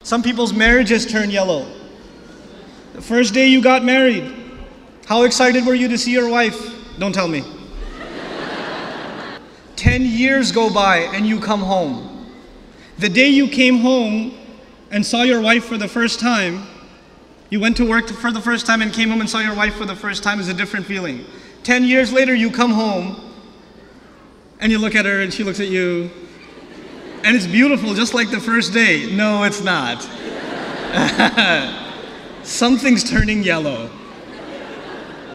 Some people's marriages turn yellow. The first day you got married, how excited were you to see your wife? Don't tell me. 10 years go by and you come home. The day you came home and saw your wife for the first time, you went to work for the first time and came home and saw your wife for the first time, is a different feeling. 10 years later you come home and you look at her and she looks at you and it's beautiful just like the first day. No, it's not. Something's turning yellow.